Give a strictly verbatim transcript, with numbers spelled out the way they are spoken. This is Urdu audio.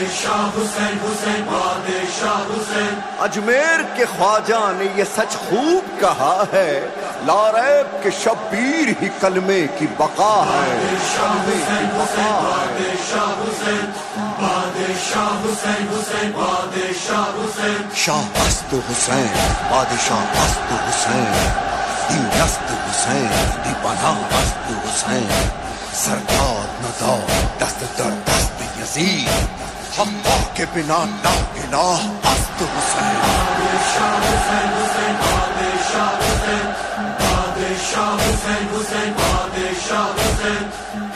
بادشاہ حسین حسین بادشاہ حسین. اجمیر کے خواجہ نے یہ سچ خوب کہا ہے، لا ریب کہ شبیر ہی کلمے کی بقا ہے. بادشاہ حسین حسین بادشاہ حسین بادشاہ حسین حسین بادشاہ حسین. شاہ است حسین بادشاہ است حسین، دی دست حسین دی بنا است حسین. سردار ندا دست در دست یزید، اللہ کے بنا لا الہ است حسین. بادشاہ حسین حسین بادشاہ حسین بادشاہ حسین حسین بادشاہ حسین.